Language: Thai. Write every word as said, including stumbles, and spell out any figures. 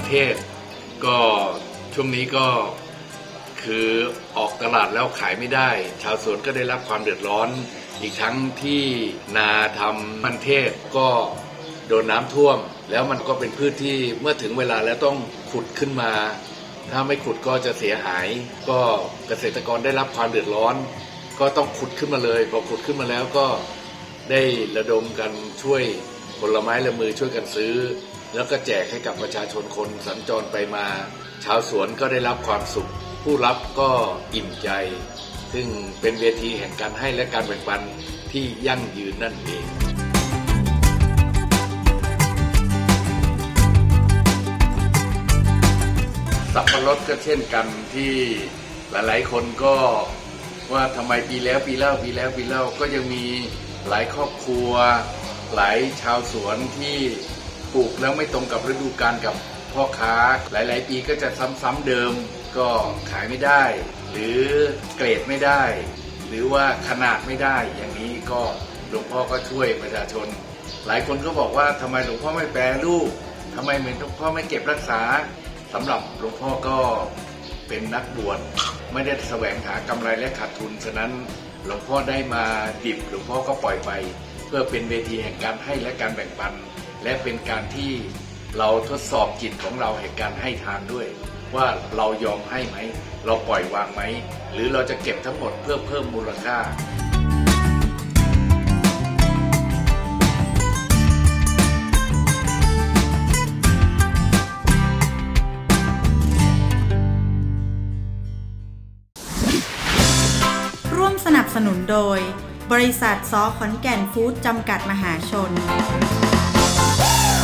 เทศก็ช่วงนี้ก็คือออกตลาดแล้วขายไม่ได้ชาวสวนก็ได้รับความเดือดร้อนอีกทั้งที่นาทำมันเทศก็โดนน้ำท่วมแล้วมันก็เป็นพืชที่เมื่อถึงเวลาแล้วต้องขุดขึ้นมาถ้าไม่ขุดก็จะเสียหายก็เกษตรกรได้รับความเดือดร้อนก็ต้องขุดขึ้นมาเลยพอขุดขึ้นมาแล้วก็ได้ระดมกันช่วยผลไม้ละมือช่วยกันซื้อแล้วก็แจกให้กับประชาชนคนสัญจรไปมาชาวสวนก็ได้รับความสุขผู้รับก็อิ่มใจซึ่งเป็นเวทีแห่งการให้และการแบ่งปันที่ยั่งยืนนั่นเองสับปะรดก็เช่นกันที่หลายๆคนก็ว่าทำไมปีแล้วปีเล่าปีแล้วปีเล่าก็ยังมีหลายครอบครัวหลายชาวสวนที่ปลูกแล้วไม่ตรงกับฤดูกาลกับพ่อค้าหลายๆปีก็จะซ้ำๆเดิมก็ขายไม่ได้หรือเกรดไม่ได้หรือว่าขนาดไม่ได้อย่างนี้ก็หลวงพ่อก็ช่วยประชาชนหลายคนก็บอกว่าทำไมหลวงพ่อไม่แปรรูปทำไมเหมือนหลวงพ่อไม่เก็บรักษาสำหรับหลวงพ่อก็เป็นนักบวชไม่ได้แสวงหากำไรและขาดทุนฉะนั้นหลวงพ่อได้มาดิบหลวงพ่อก็ปล่อยไปเพื่อเป็นเวทีแห่งการให้และการแบ่งปันและเป็นการที่เราทดสอบจิตของเราแห่งการให้ทานด้วยว่าเรายอมให้ไหมเราปล่อยวางไหมหรือเราจะเก็บทั้งหมดเพื่อเพิ่มมูลค่าร่วมสนับสนุนโดยบริษัทซอขอนแก่นฟู้ดจำกัดมหาชน